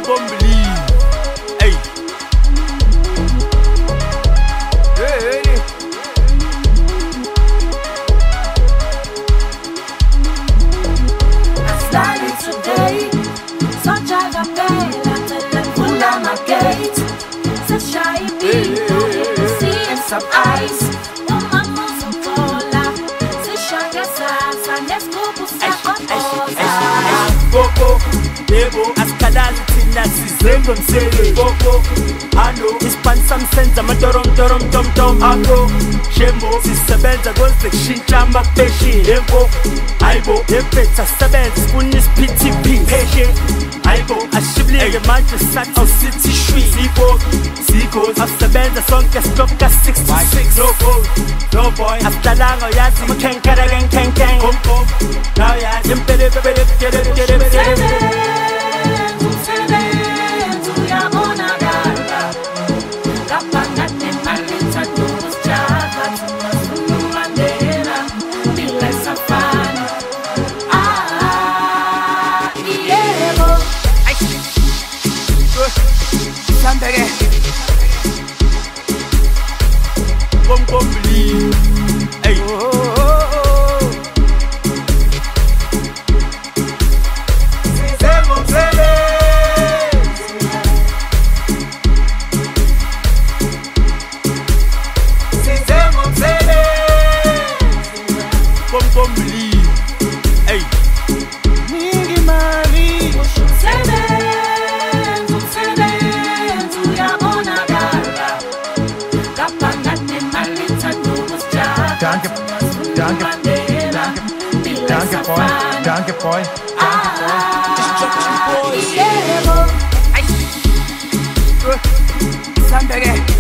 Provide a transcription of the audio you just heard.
gon' believe. Hey. Hey. I started today, so drive a bell until them pull down my gate. So shy people, see some eyes. Uma musokola, se shanga sasa, neskubu sakotoza. Boko, Debo, Askalazi Tina, Sizengo Msele, Boko, Ano, Ispansa Msenza, Madorom, Dorom, Dom, Dom, Ako, Shembo, Sisabenza, Gonze, Shinchamba, Peshi, Ebo, Aibo, Ebeta, Sabenz, Unis, PTP, Peshi, Aibo, Ashibli, Manchester, Sato, City, Shui, Zico, Zico, Asabenza, Sonka, Stopka, 66, No boy, Aftalango, Yazi, Kenkara, Kenken, Kom, now Yazi, Impede, get it. Gon' believe. Hey. Gon' believe. Hey. Mingi mali. Danke, boy. Sandere.